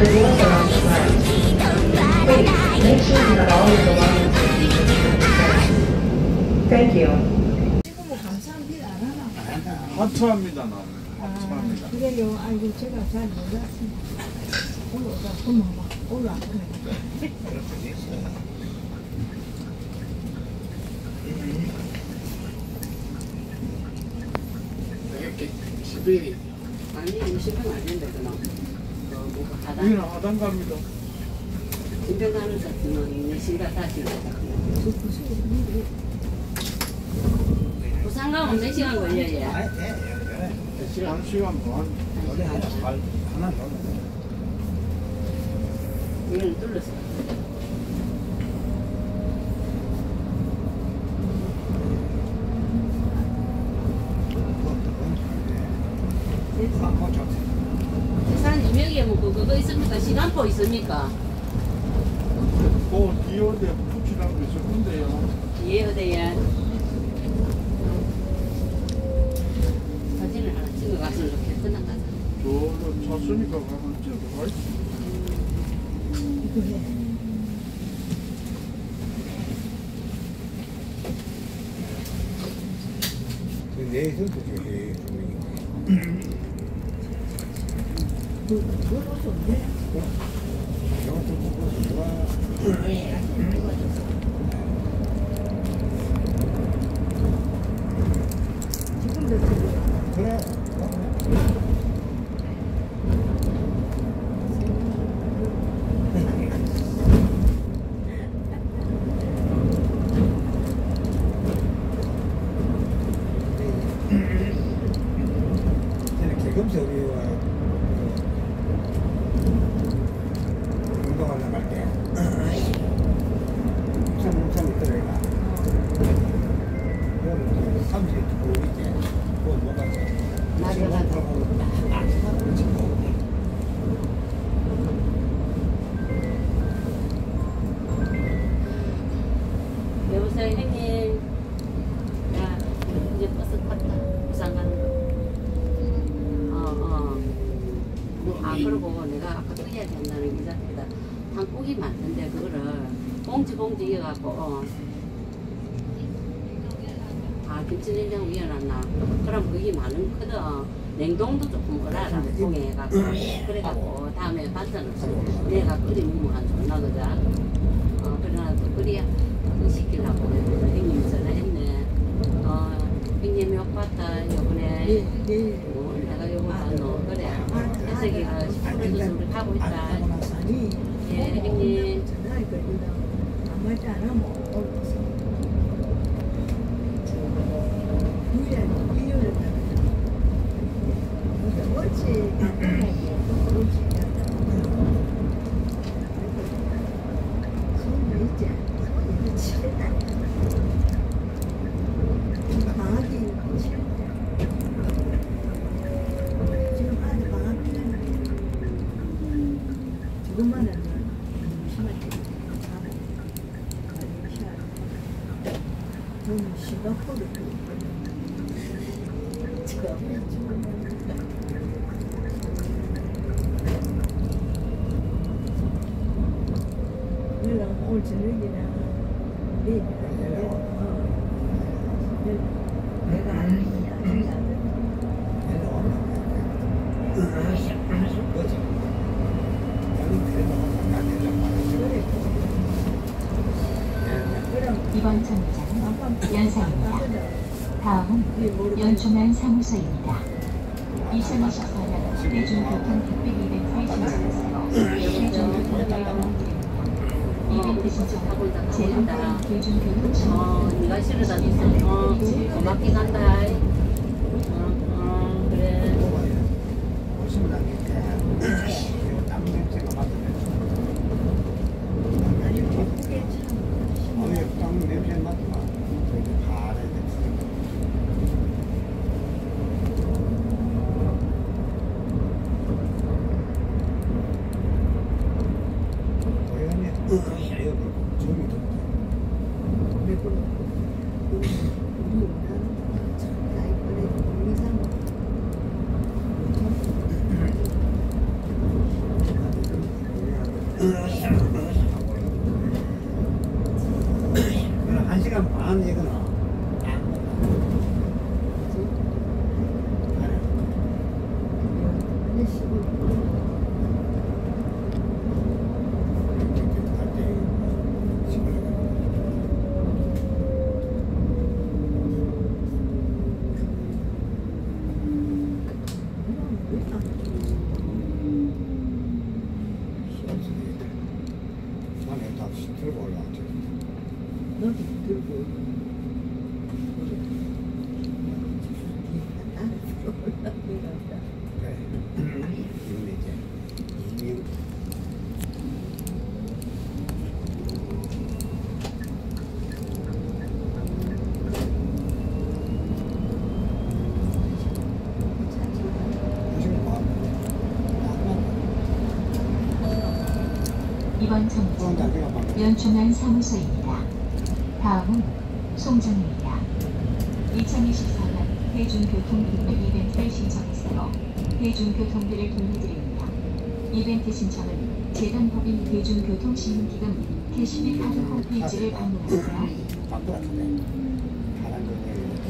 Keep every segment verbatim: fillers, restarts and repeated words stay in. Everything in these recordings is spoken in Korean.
The doors are on the right. Please, make sure you have all your belongings with you. Thank you. 지금은 감사합니다 안 하나? 하트합니다 나는. 하트합니다. 아, 그래요. 아이고 제가 잘 몰랐습니다. 올라오자. 어머 봐. 올라오네. 십일이 아니 이십 분 안 된다 그럼 뭐 하단 여기는 하단 갑니다. 집에 가는 것은 네 시간 다시 부산 가면 몇 시간 걸려요? 한 시간 반. 하나 더. 이건 뚫렸어. 부산 이명에 뭐 그거 있습니까? 시간표 있습니까? 그 뒤에 어디 붙이라는 게 있을 건데요. 뒤에 어디에 사진을 하나 찍어가서 이렇게 끝나가자. 저는 찼으니까 가면 찍어가 있어. 이거 해. 내에서 그게 그거 좋네. 저것도 보고 좋아. 지금도 지금 그래. 개금서비와 운동을 나갈 때 참 엄청 있더래가 여름 삼십 도 이제 그거 먹어서 나려가 여보세요 형님. 야 이제 버스 탔다. 부산 가는 거. 아 그러고 내가 아까 끓여야 된다는 게 잡히다 한국이 많던데 그거를 봉지 봉지 이어갖고 어. 아 김치냉장 위에 놨나 그럼 그게 많은 거든 냉동도 조금 얼어라 통에 해갖고 그래갖고 다음에 반찬 없이 내가 끓이 먹으면 안 좋나 그자 어 그러나 또 끓여 그거 시키려고 그랬거든 형님이 전화했네 어 형님이 옷 봤다 요번에 예, 예. 어, 내가 요번에 너 그래 혜석이가 싶어서 우리 가고 있다. 아니, 예, 형님. 전화해 걸리다. 안 맞지 않아? 뭐, 올라서. 유리한, 이유를 따라. 옳지, 간단하게. 옳지, 간단하게. 손이 있지? 손이 치겠다. 방학이 치겠다. 그것만 하면 심하게 가고 가기 시작. 저는 싱가포르 연락 올 저녁이나 내일 내가 아니야 이번 정류장은 연산입니다. 다음은 연중안 사무소입니다. 이천이십사 년 대중교통 특별 이벤트에 신청하세요. 대중교통 이벤트 신청하고 제한 대중교통 어, 네가 실어다 줬어. 어, 고맙게 간다. 어, 어, 그래. 땀 냄새가 맡으면서 땀 냄새 맡으면 되게 파래 냄새. 고양이 여기 저기 이번 정류장은 연충안 사무소입니다. 다음은 송정입니다. 이천이십사 년 대중교통 빅백 이벤트를 신청했으로 대중교통비를 돌려드립니다. 이벤트 신청은 재단법인 대중교통시민기금 캐시백 카드 홈페이지를 방문하세요. 바꾸라는데 파란 거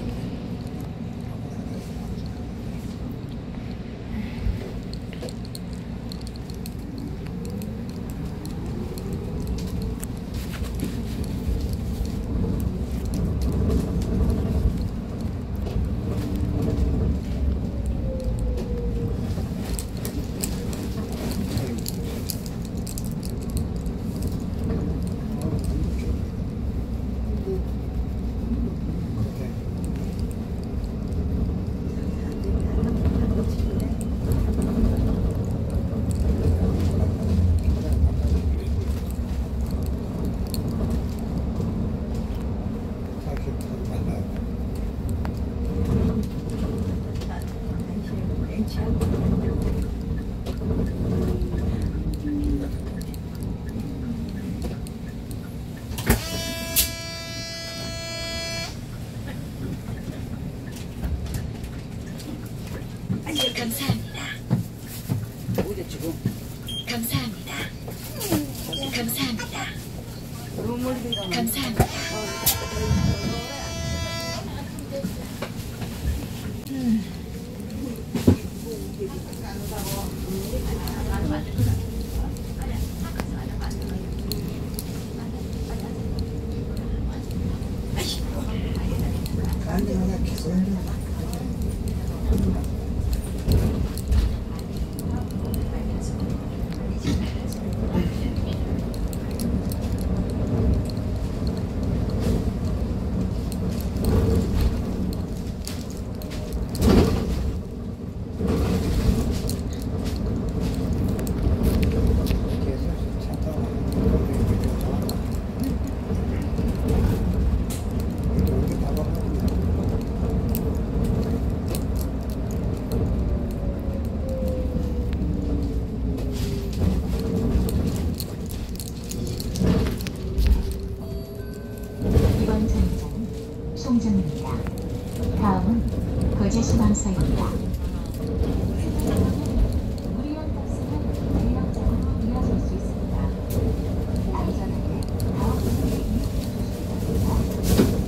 감사합니다. 우리 지금 감사합니다. 감사합니다. 너무 멀리 가면 감사합니다. 아니 하나 계속 이번 정류장은 송정입니다. 다음은 거제수방서입니다. 무리한 버스는 대략적으로 이어질 수 있습니다. 안전하게 다음 버스에 이용해 주시기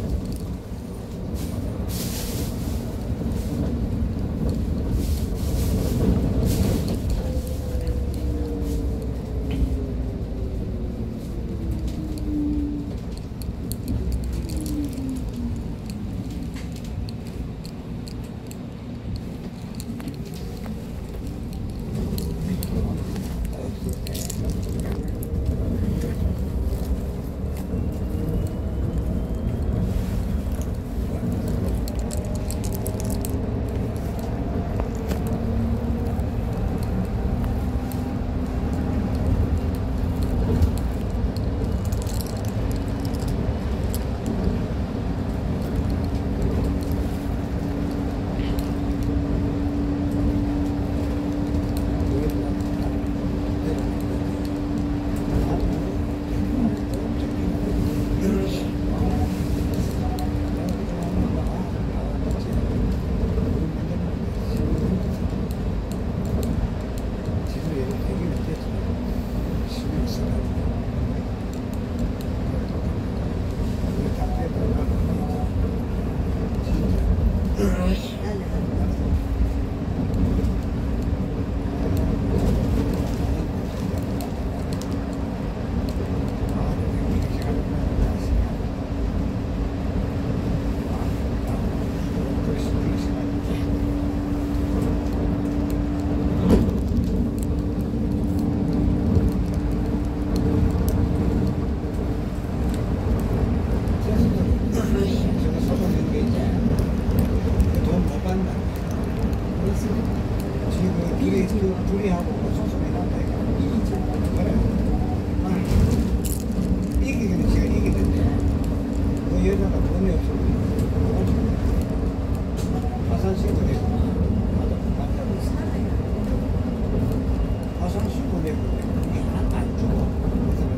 둘이, 둘이 하고 소송이 난다 이거. 그래. 이기기는 지가 이기는데 그 여자가 돈이 없으면 파산 신고되고 파산 신고되고 하나도 안 주고 그래서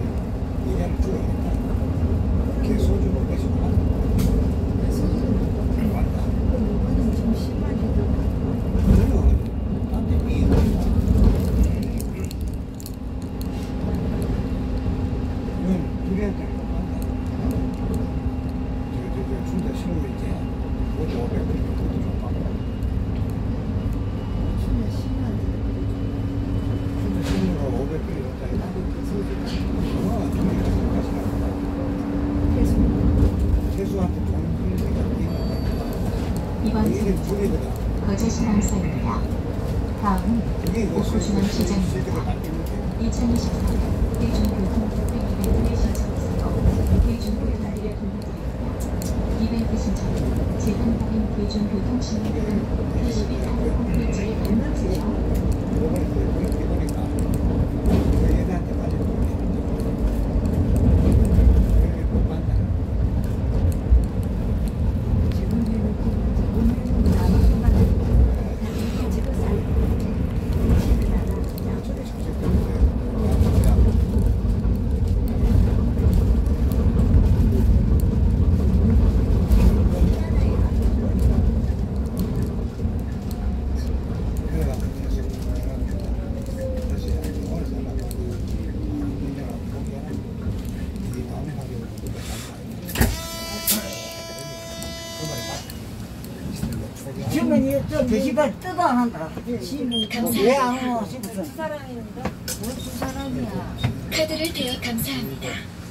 이번 이게 정차 둘이거든. 거제신항선입니다. 다음은 이게 그 옥수수항시장입니다. 이천이십사 년 대중교통 흑백 이벤트를 신청하세요. 대중교통비를 돌려드립니다. 이벤트 신청은 재단법인 대중교통시민들은 게시비 사고 홈페이지에 방문하세요. 요번에 그 이거니까 그 얘들한테 말해줘. 그렇게 못 만나. 주머니 저 게시판 뜯어 안 한다. 왜 안 와? 싶어서. 카드를 대여 감사합니다.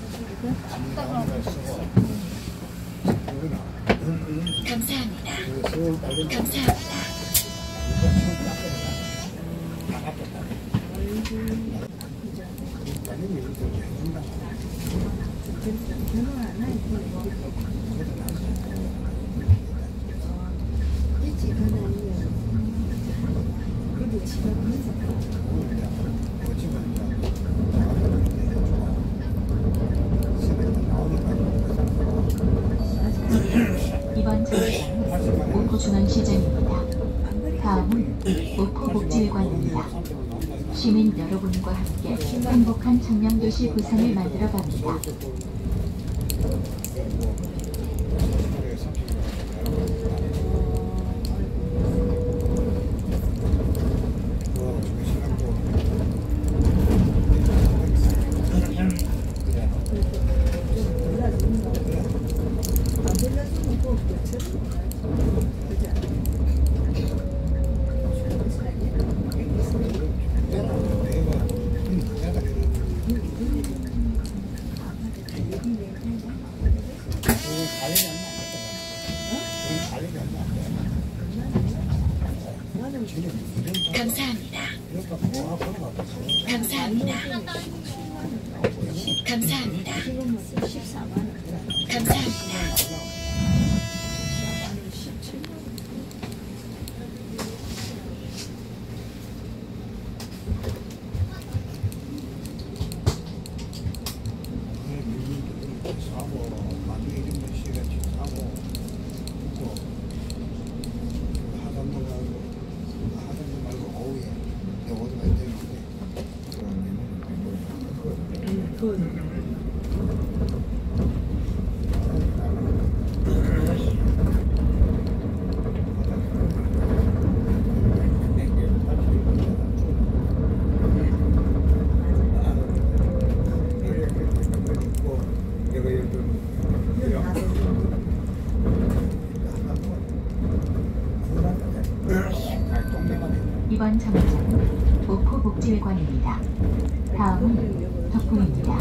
감사합니다. 감사합니다. 이번 정차는 목포중앙시장입니다. 다음은 목포복지회관입니다. 시민 여러분과 함께 행복한 청년도시 부산을 만들어갑니다. 감사합니다. 감사합니다. 감사합니다. 감사합니다. 이번 정차는 목포복지회관입니다. 다음은 덕분입니다.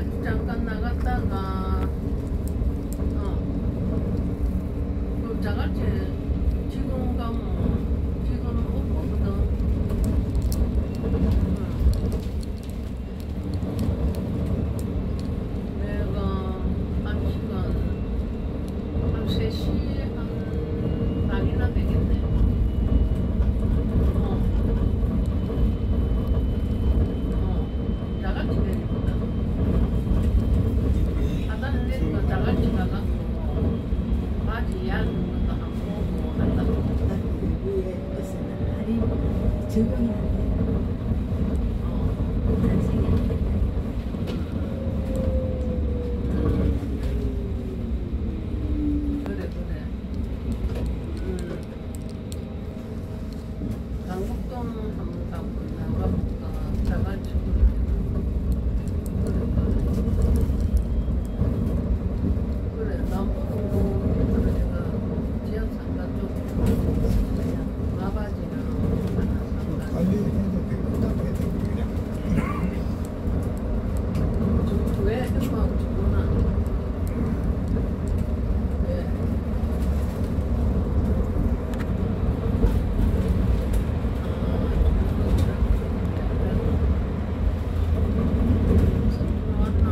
마트 잠깐 나갔다가 어, 그 자갈치 지금 가면 지금 못 보거든. 내가 한 시간 한 세 시 한 반이나 되겠네. 어. 어. 자갈치 내리거든. 바다는 내리고 자갈치 가갖고 바지 얇은 것도 안 보고 한다고. 위에 있으면 다리 적응이 안 돼. 어. 난생이 안 돼. 그래 그래. 음. 강북동 한번 가고 나가볼까. 자갈치 그래 그래. 그래 남포동 그래 내가 지역상가 쪽으로 그냥 마바지나 하나 상가. 관리해도 되고 딱 해도 되고 그냥 저- 왜 햄버거 주구나. 왜? 아, 왔나?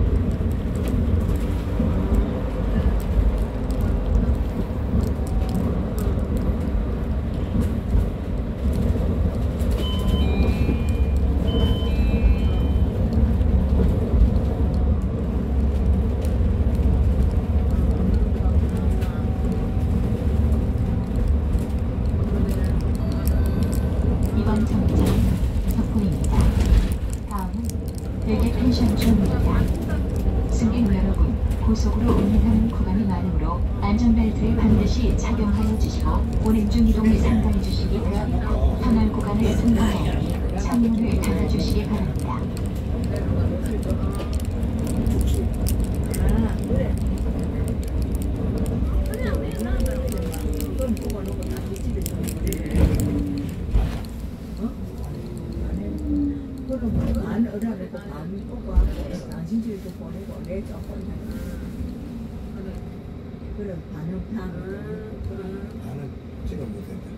이번 정류장은 덕분입니다. 다음은 대개 펜션촌입니다. 승객 여러분, 고속으로 운행하는 구간이 많으므로 안전벨트를 반드시 착용하여 주시고 운행 중 이동을 삼가해 주시기 바랍니다. 터널 구간을 승강하여 창문을 닫아주시기 바랍니다. 아, 그래. 그건 보고 놓고 다시 집에 좀 어? 그럼 반 어라고 반 보고 하고 당신 집에도 보내고 내 조금 그래 반은 반 나는 지금 못했다.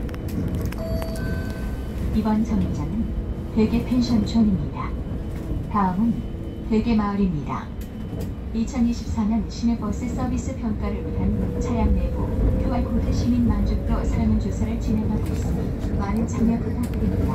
이번 정류장은 대개 펜션촌입니다. 다음은 대게마을입니다. 이천이십사 년 시내버스 서비스 평가를 위한 차량 내부 큐알코드 시민 만족도 설문조사를 진행하고 있으니 많은 참여 부탁드립니다.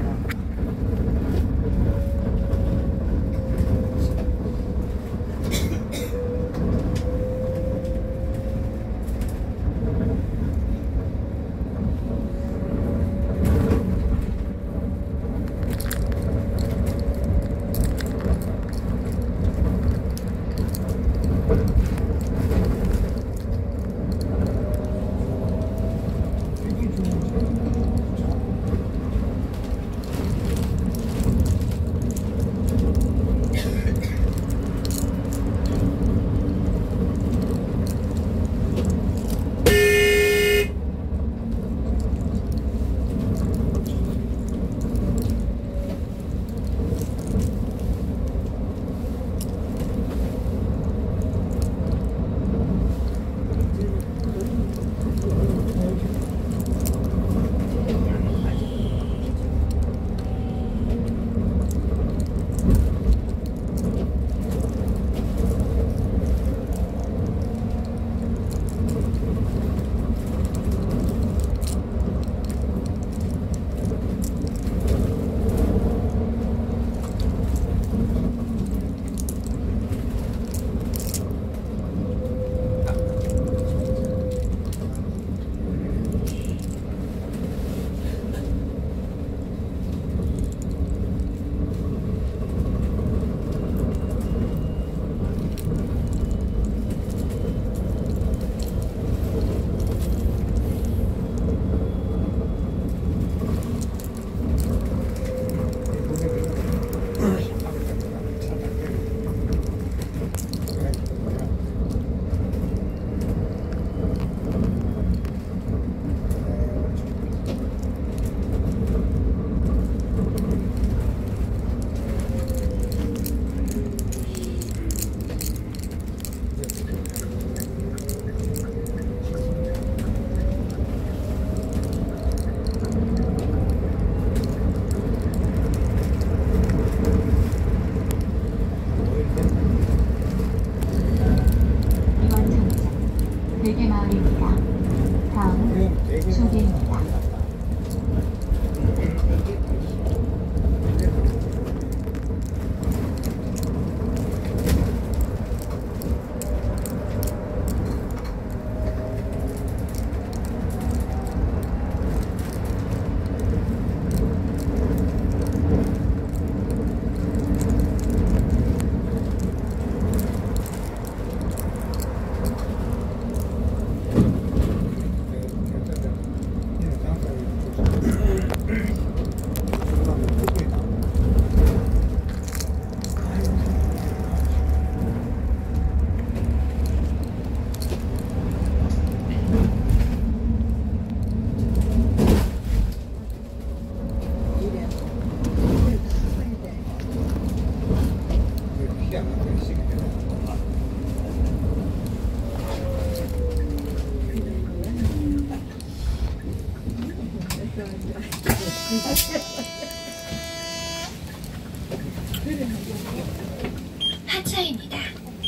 하차입니다.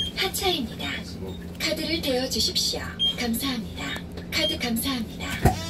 하차입니다. 카드를 대어 주십시오. 감사합니다. 카드 감사합니다.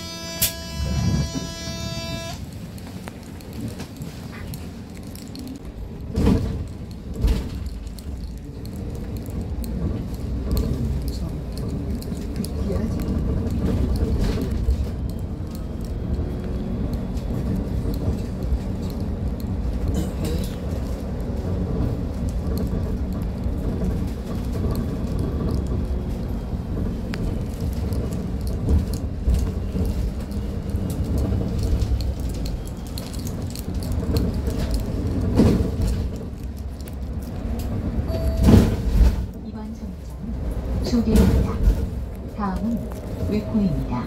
소개입니다. 다음은 외코입니다.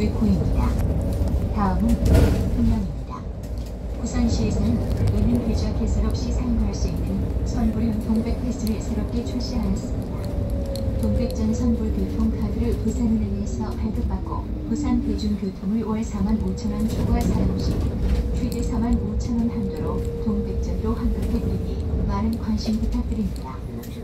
이십일 호입니다. 다음은 흥남입니다. 부산시에서는 은행 계좌 개설 없이 사용할 수 있는 선불형 동백 패스를 새롭게 출시하였습니다. 동백전 선불 교통카드를 부산은행에서 발급받고 부산 대중교통을 월 사만 오천 원 초과 사용 시 최대 사만 오천 원 한도로 동백전으로 환급해드리니 많은 관심 부탁드립니다.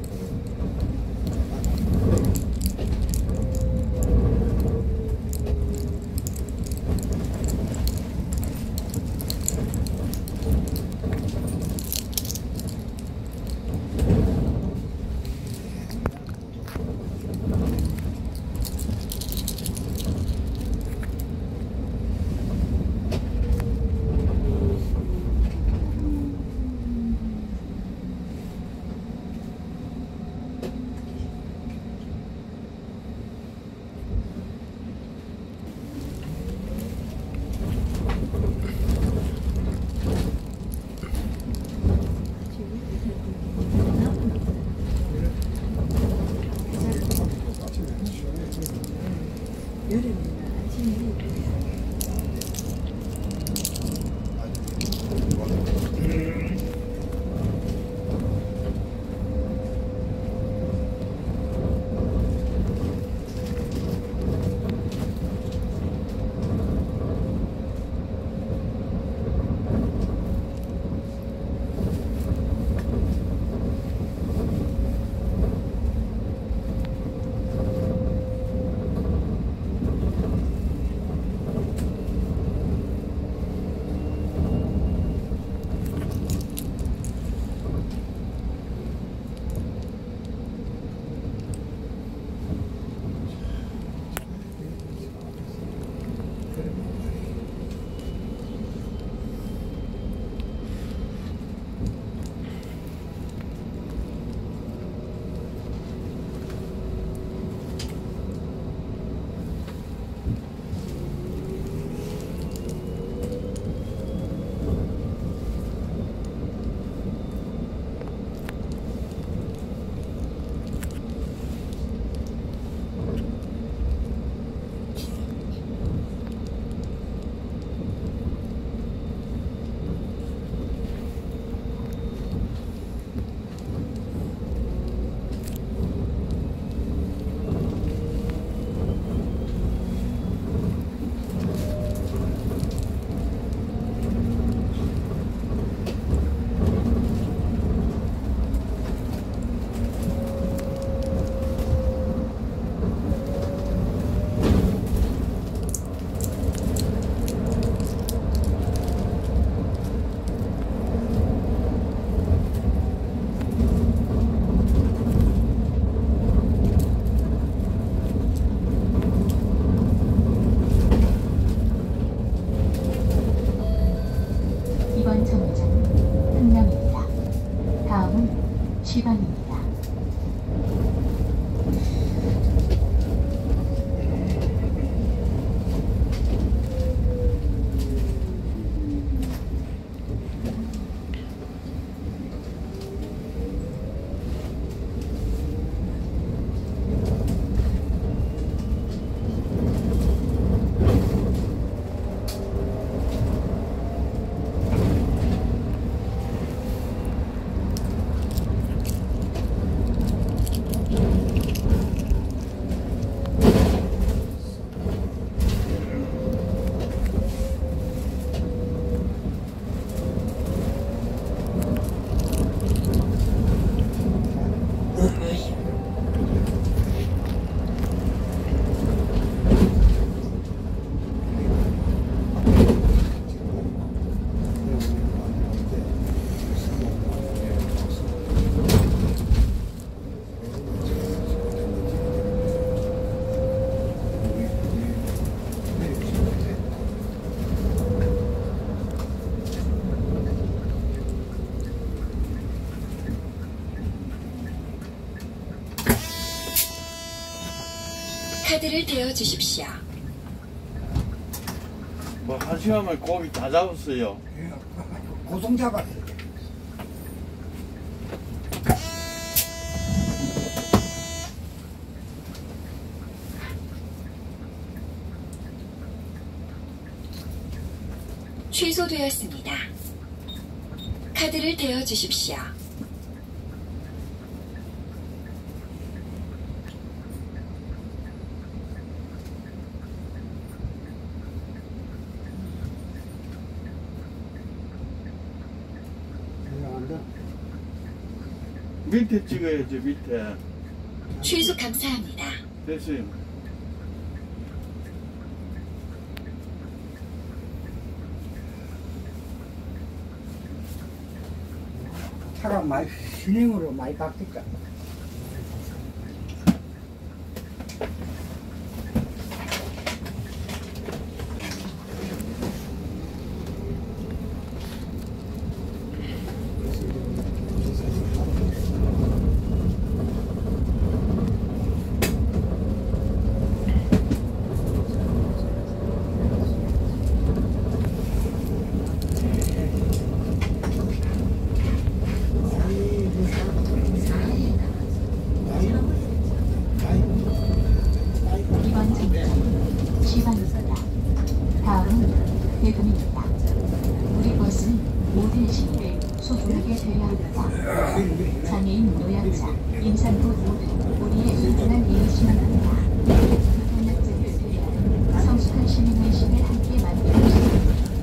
시간입니다. 카드를 대어 주십시오. 뭐 한 시간만 고기 다 잡았어요. 고송 잡아야 돼. 취소되었습니다. 카드를 대어 주십시오. 밑에 찍어야죠, 밑에. 취소 감사합니다. 됐어요. 차가 많이 신행으로 많이 바뀌었다. 이번 정류장은 시방입니다. 다음은 대금입니다. 우리 버스는 모든 시민을 소중하게 배려합니다. 장애인, 노약자, 임산부 모두 우리의 소중한 이웃입니다. 불편약자를 배려하는 성숙한 시민의식을 함께 만들어주십시오.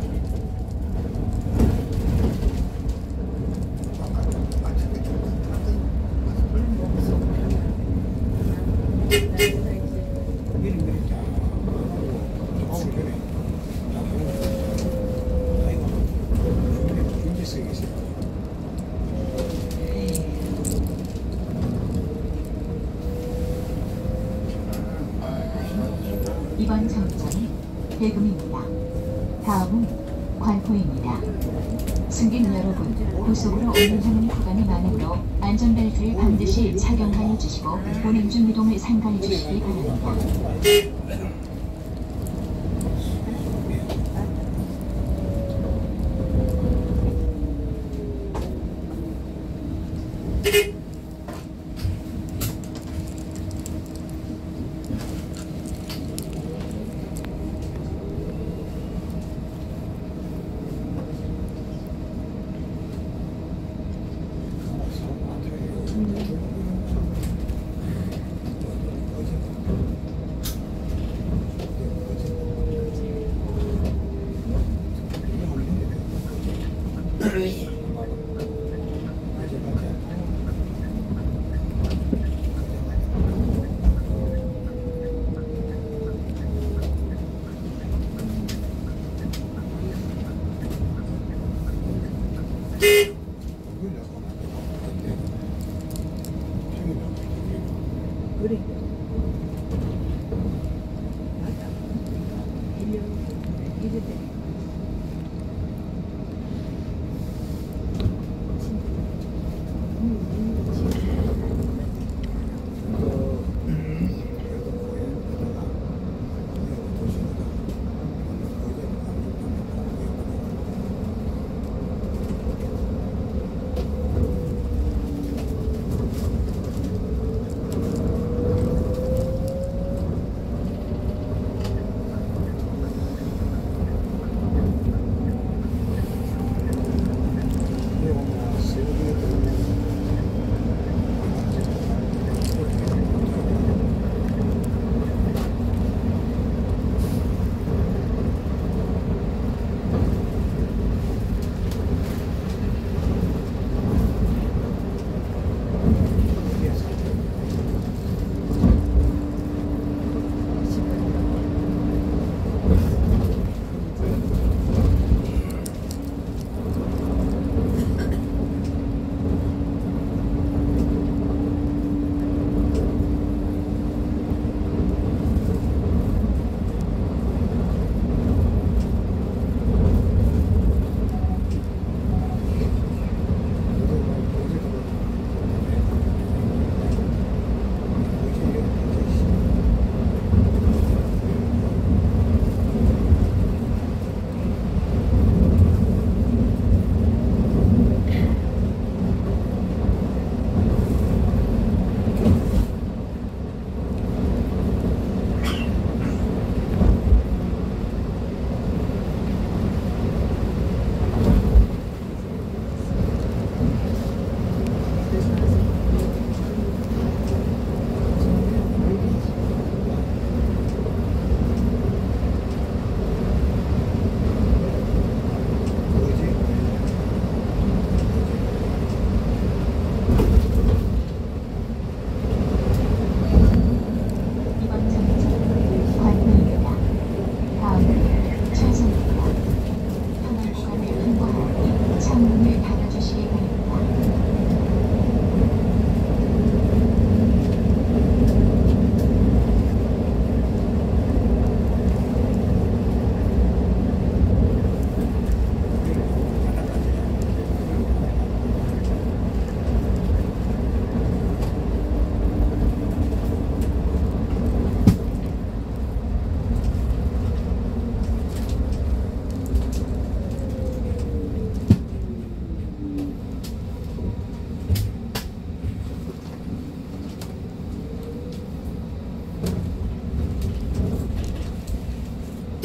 이번 정류장은 대금입니다. 다음은 관포입니다. 승객 여러분, 고속으로 운행하는 구간이 많으므로 안전벨트를 반드시 착용하여 주시고 운행 중 이동을 삼가해 주시기 바랍니다.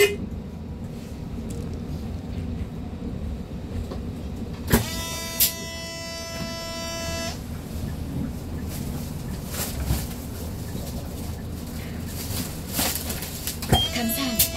감사합니다.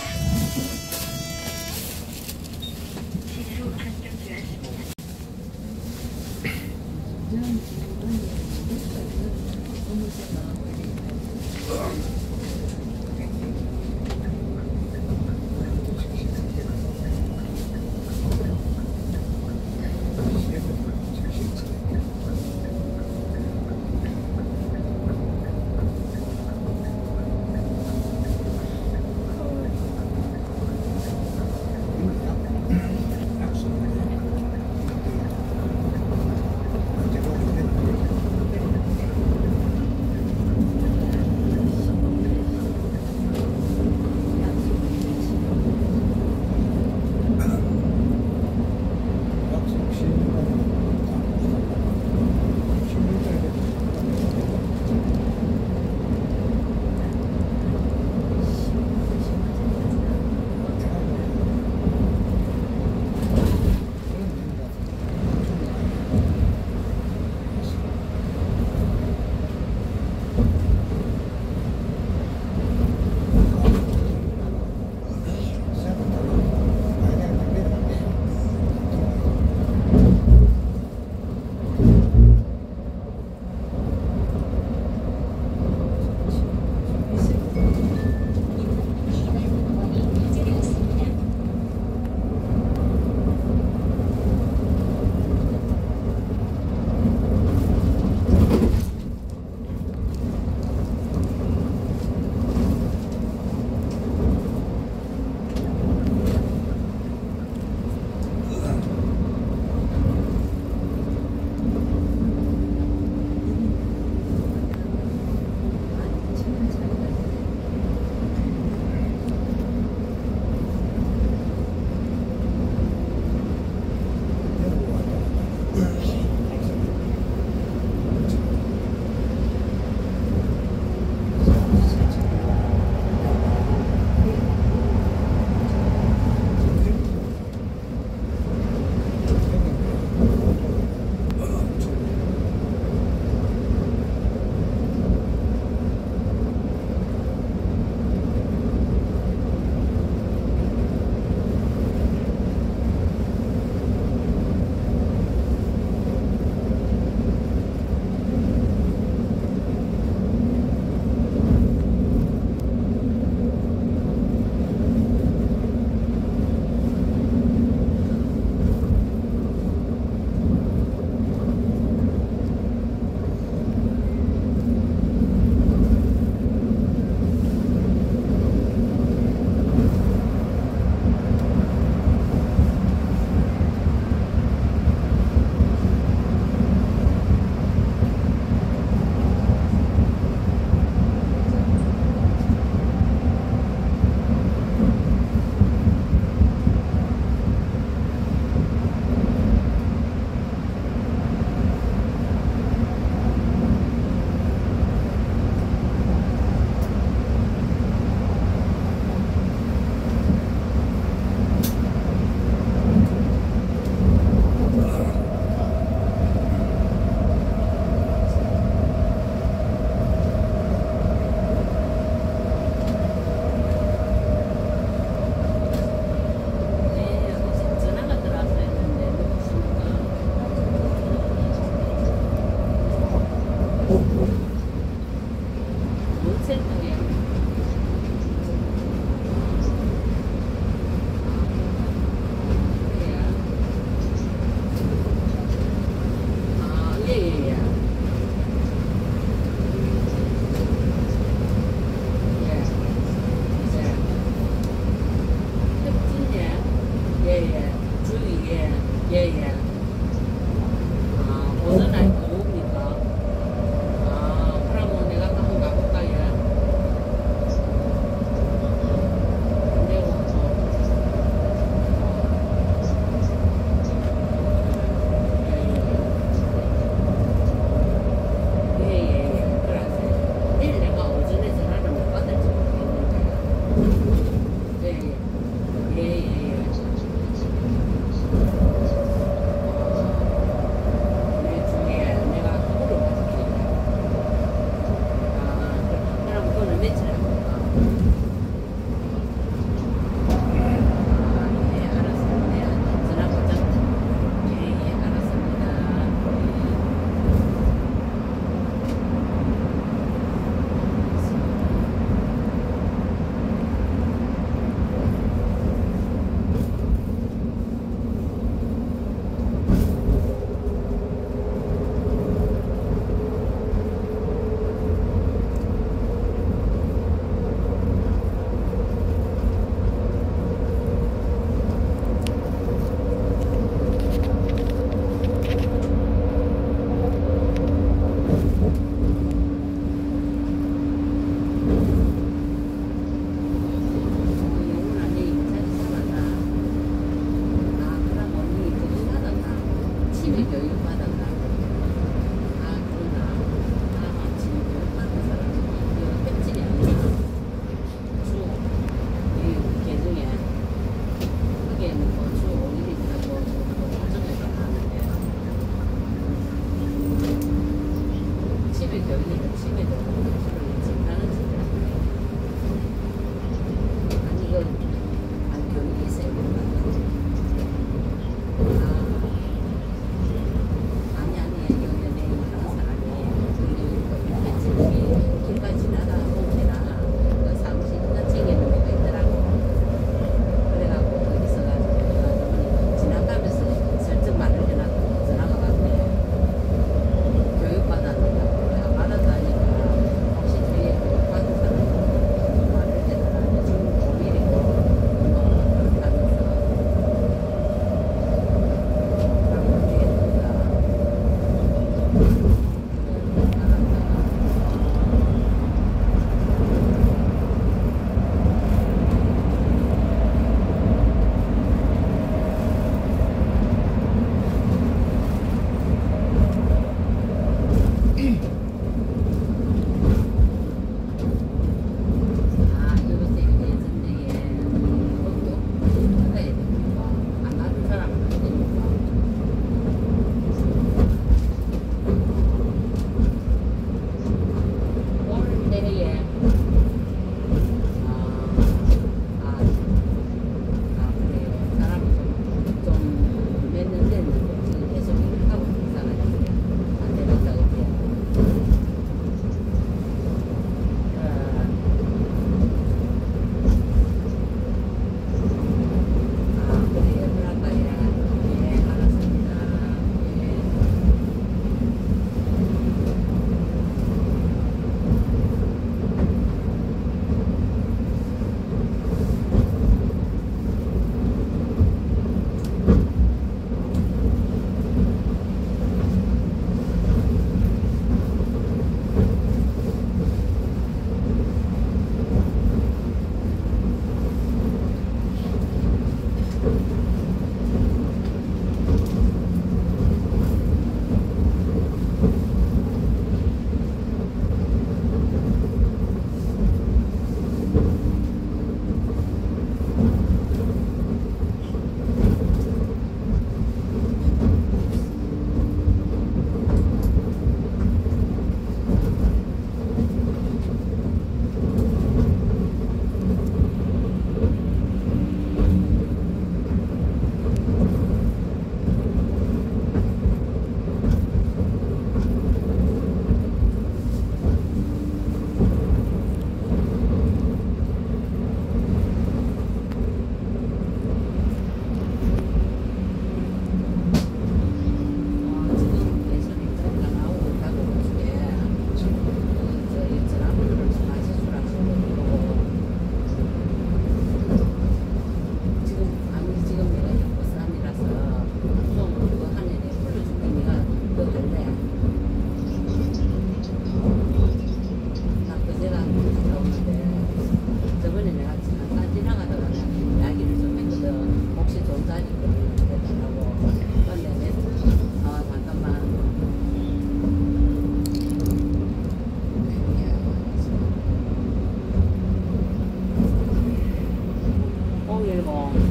삼일공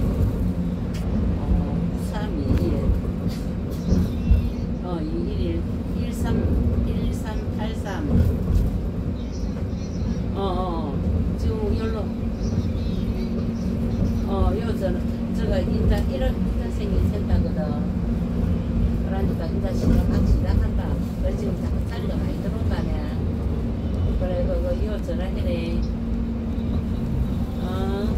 어, 삼이일 어 이일일 일삼 일삼팔삼 어어 지금 열로 어 요 저는 저가 인자 일월 인자 생일 센터거든. 그러니까 인자 시작 막 시작한다. 그래 지금 자꾸 자리가 많이 들어온다네. 그래 그거 요 전화해래. 어.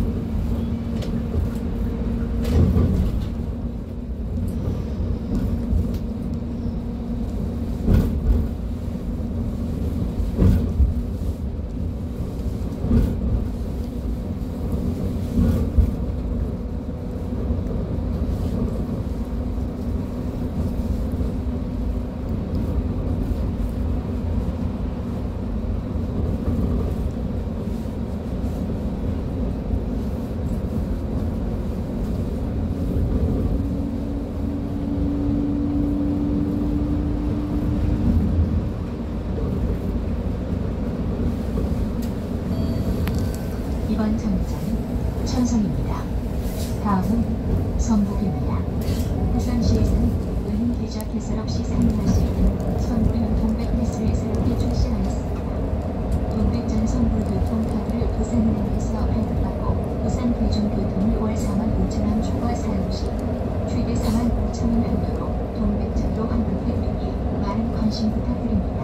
이번 정류장은 천성입니다. 다음은 성북입니다. 부산시에서는 은행 계좌 개설 없이 사용할 수 있는 선불 동백 패스를 새롭게 출시하였습니다. 동백전 선불 교통카드를 부산은행에서 발급받고 부산 대중교통을 월 사만 오천 원 추가 사용 시 최대 사만 오천 원 한도로 동백전으로 환급해드리니 많은 관심 부탁드립니다.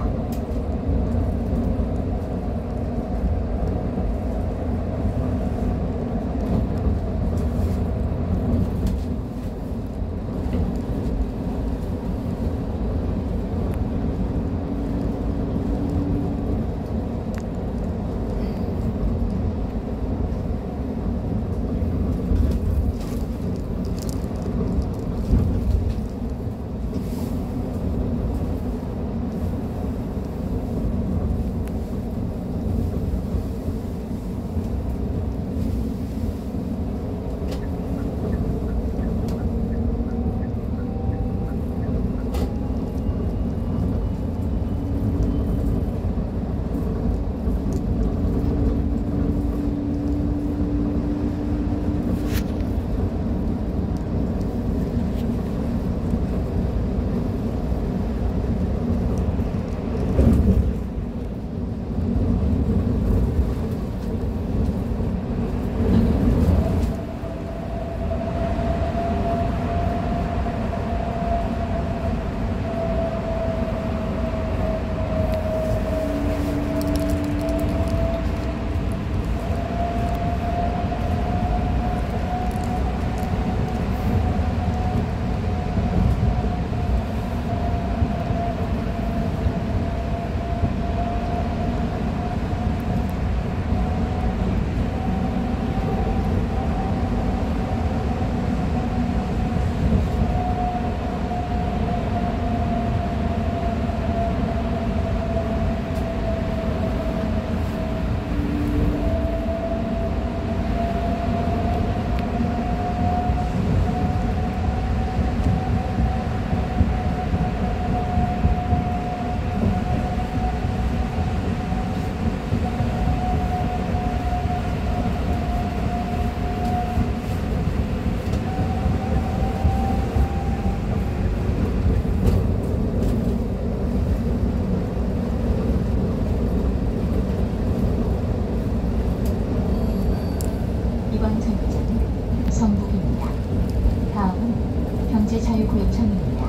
경제자유구역청입니다.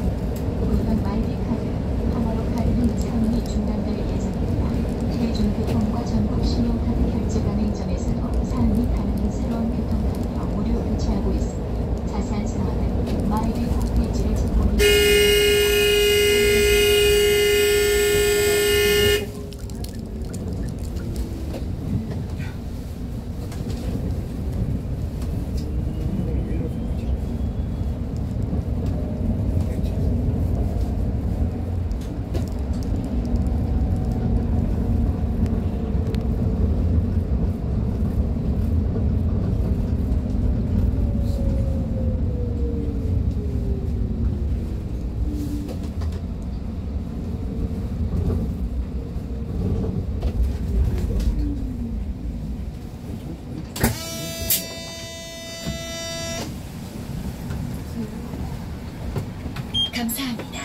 이번 마이비카드, 하나로카드는 사용이 중단될 예정입니다. 대중교통과 전국 신용카드 결제 가맹점에서도 사용이 가능한 새로운 교통카드로 무료 교체하고 있습니다. 자세한 사항은 마이비 홈페이지를 참고해 감사합니다.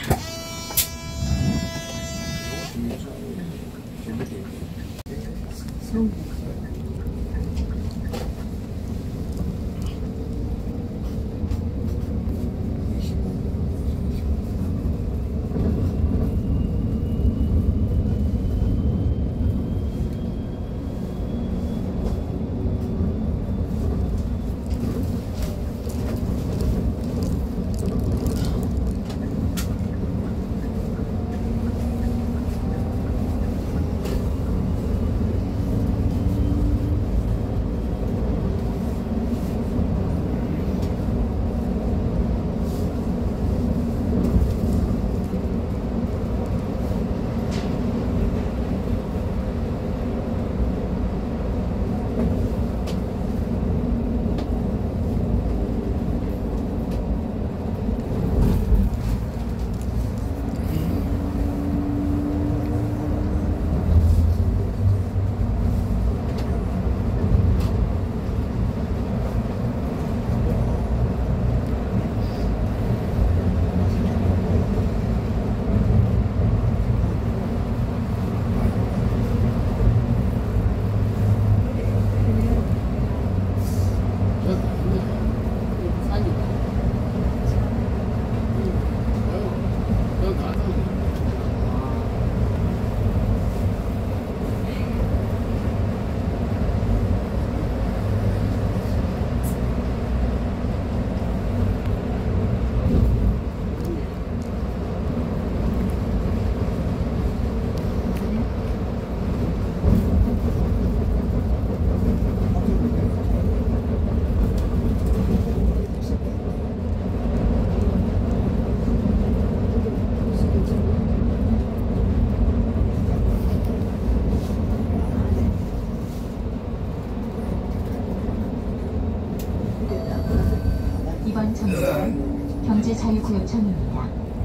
이번 정류장은 경제자유구역청입니다.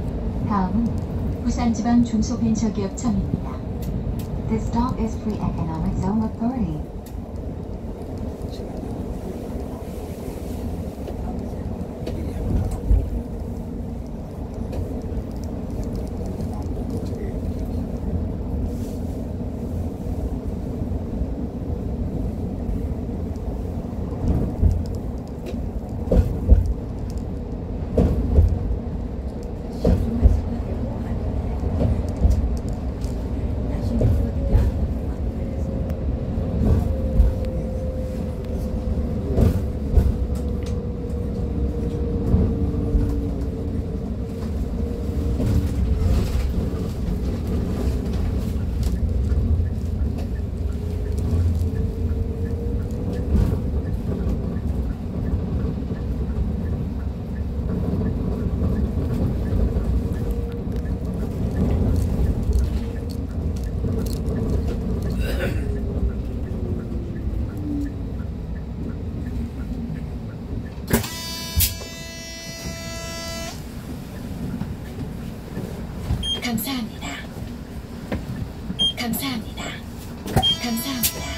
다음은 부산지방 중소벤처기업청입니다. This stop is Free Economic Zone Authority. 감사합니다. 감사합니다. 감사합니다.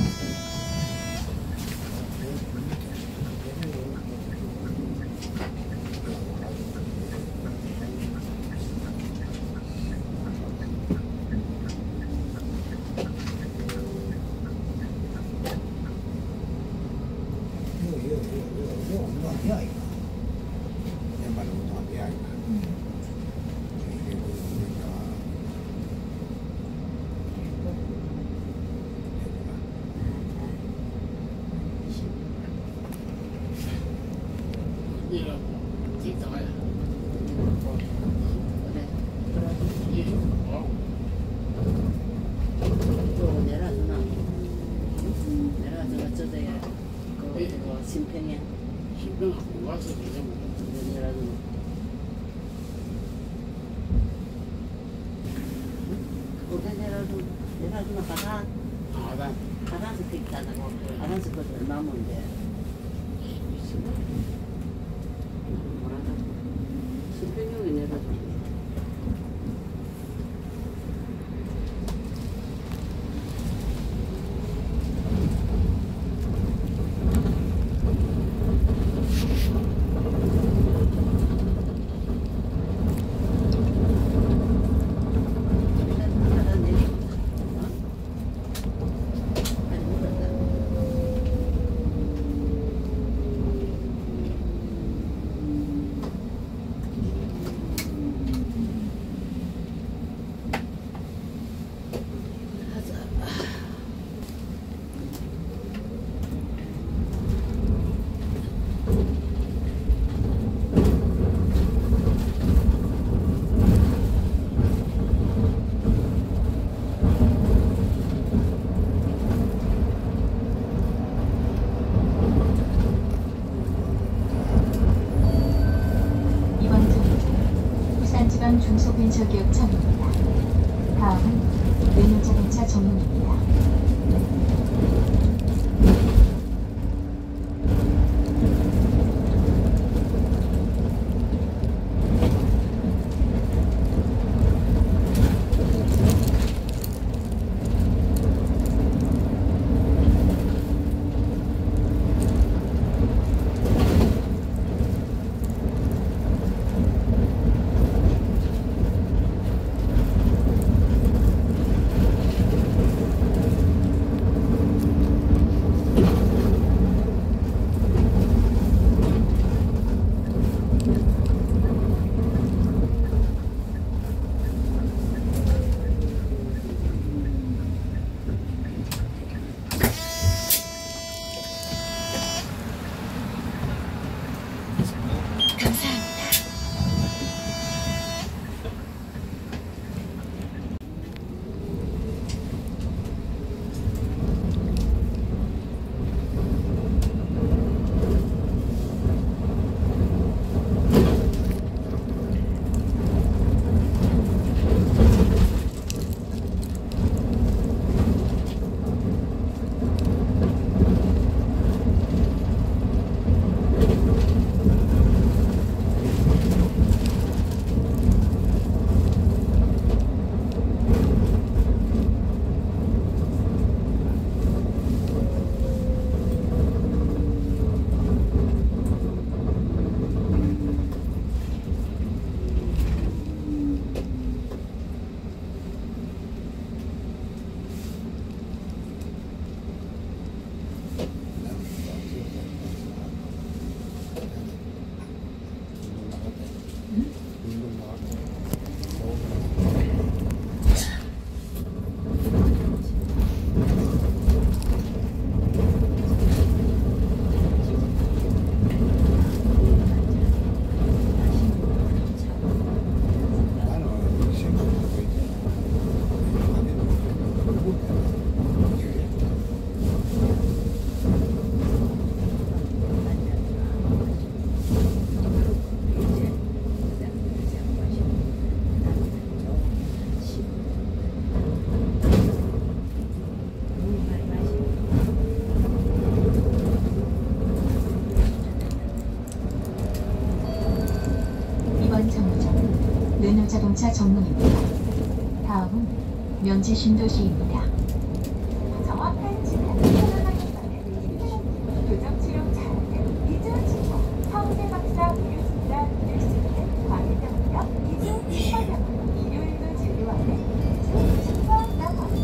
심평에 신병하고 와서 그냥 내려주나 어디 내려주 내려주나 가다 하단 가다서 택다고 가다서 그 얼마면데 뭐라고 심평역에 내려주. 지방 중소벤처기업 청입니다. 다음은 르노자동차 전문입니다. 르노자동차 전문입니다. 다음은 명지신도시입니다. 정확한 진단, 교정치료 잘하는 이주 진단, 서울대 박사 의료진단 믿을 수 있는 과대병력 이주 신발병원, 일요일도 진료하는 이주 신발병원.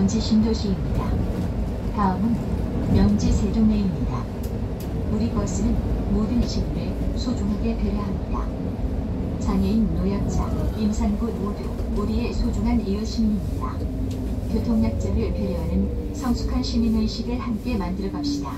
명지 신도시입니다. 다음은 명지 세종례입니다. 우리 버스는 모든 시민을 소중하게 배려합니다. 장애인, 노약자, 임산부 모두 우리의 소중한 이웃시민입니다. 교통약자를 배려하는 성숙한 시민의식을 함께 만들어갑시다.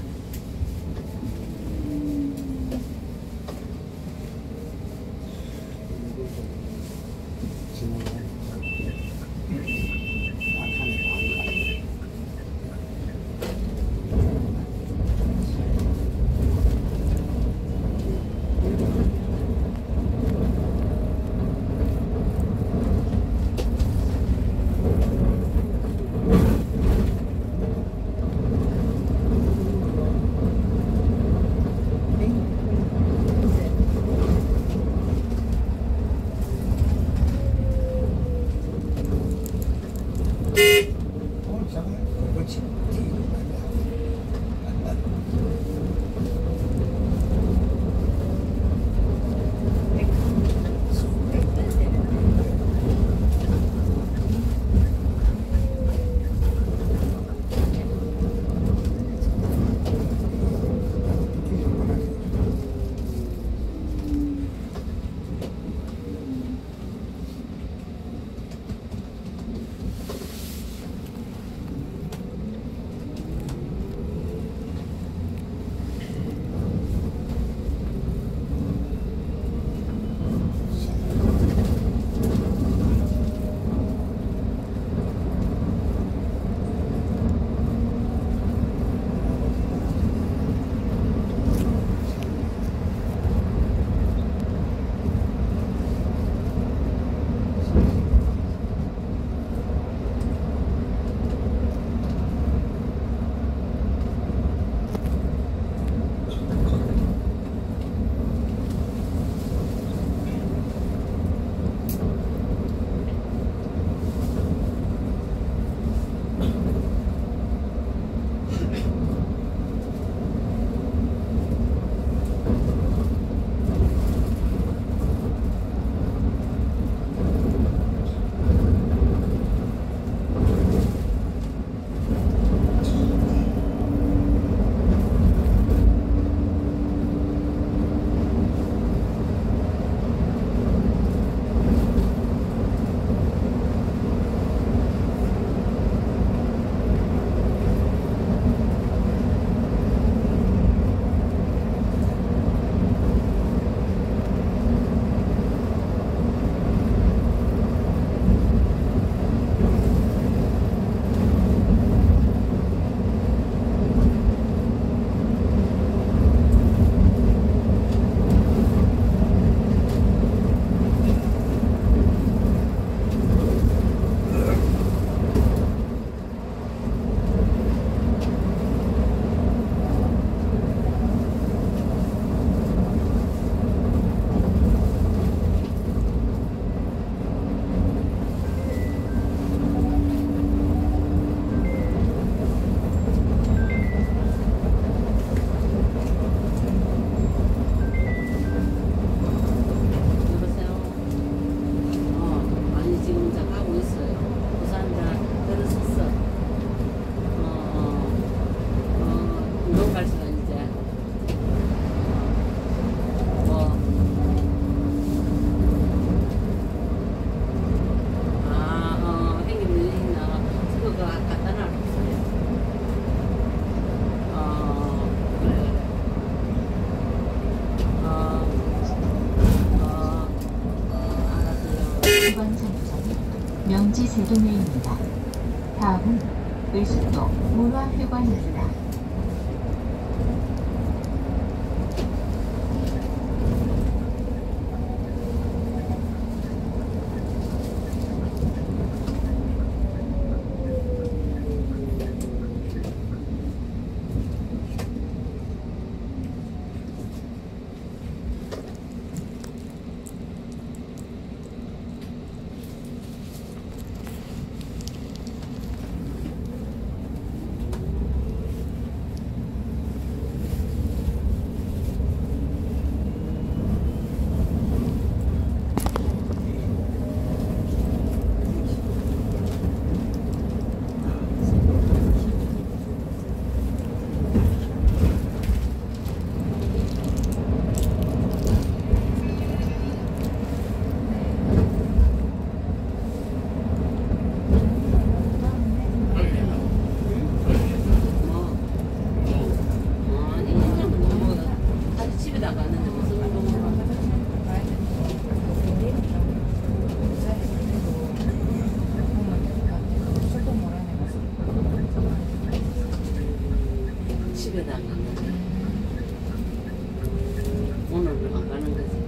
이번 정류장은 명지 세종례입니다. 다음은 을숙도 문화회관입니다. 거기다 가는데 무슨 운동을 하 집에도 안 가는 거지. 오늘도 안 가는 거지.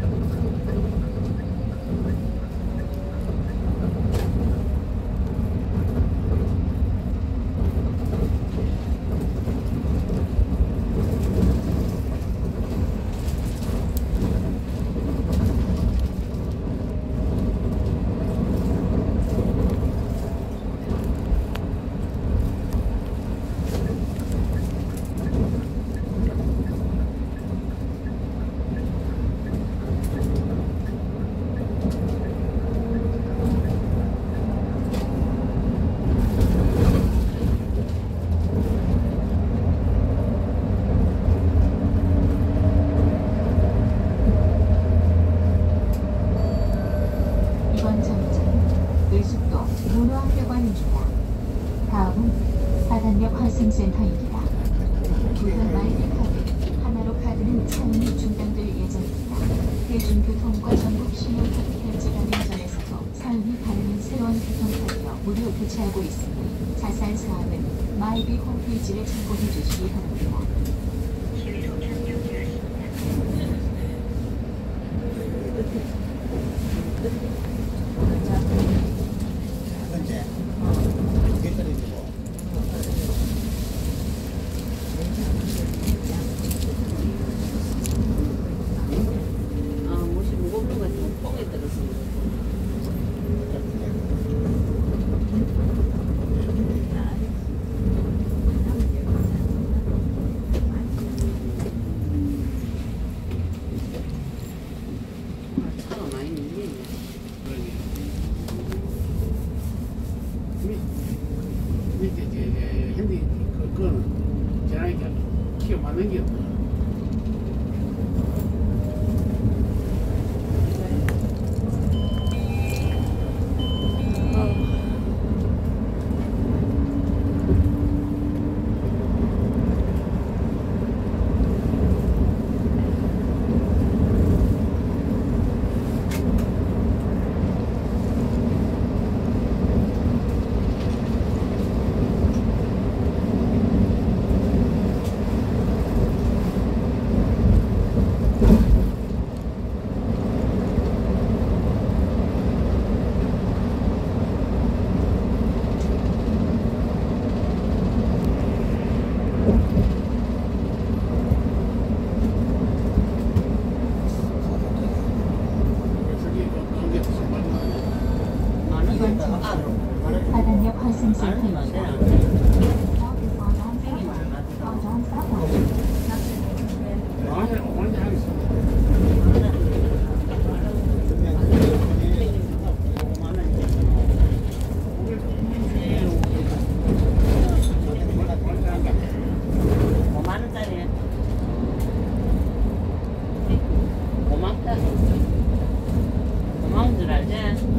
이번 정류장은 의숙도 문화학교관입니다. 다음은 사단역 환승센터입니다. 부산 마이비 카드, 하나로 카드는 사용이 중단될 예정입니다. 대중교통과 전국 신용카드 결제 가맹점에서도 사용이 가능한 새로운 교통카드로 무료 교체하고 있으니 자세한 사항은 마이비 홈페이지를 참고해 주시기 바랍니다. 현재 두개 떨어지고 아, 무시 무겁는 거 좀 뽕에 들었습니다. 차가 많이 밀리네. 밑에 이제 현대 그 그거는 제라니까 키가 많은 게 없나. 이번 정류장은 사단역 환승센터입니다. 완전 완전 하겠습니다. 오만 원짜리. 고맙다. 고마운 줄 알지?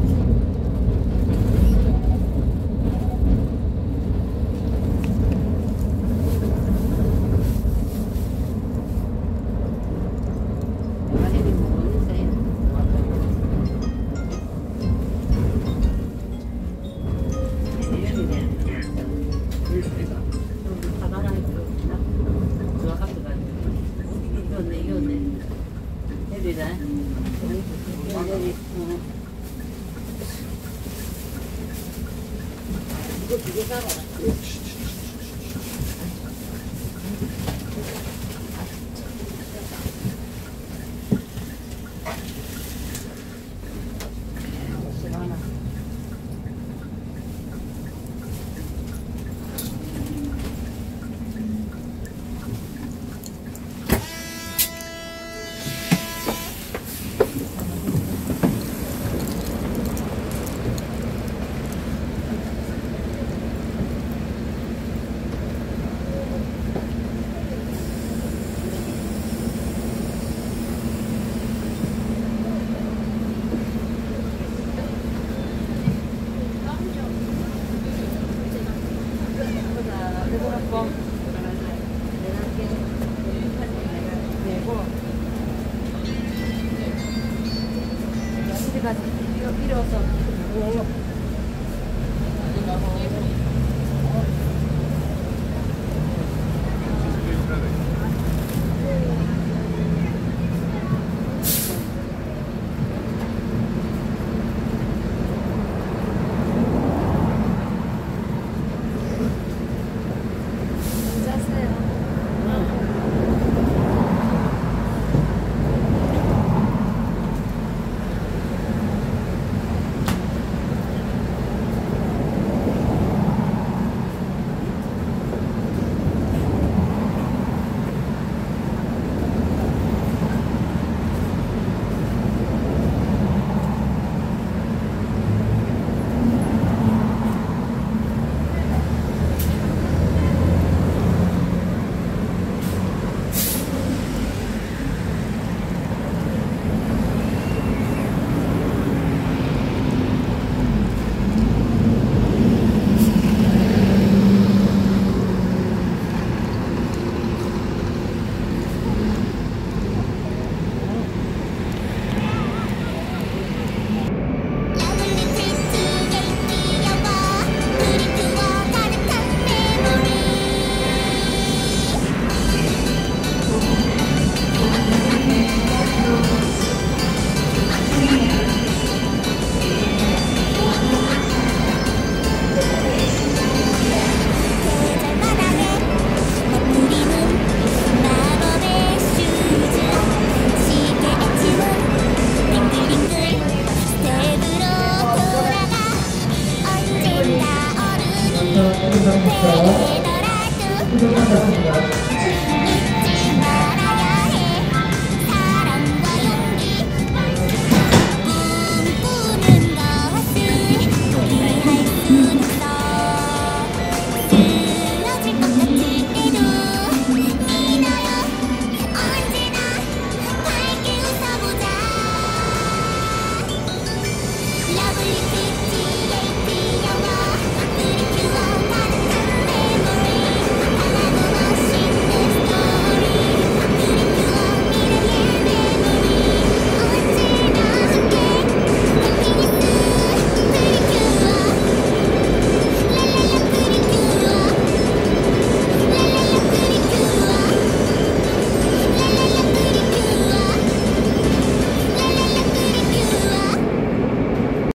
이거 두개 사라. 이리 와서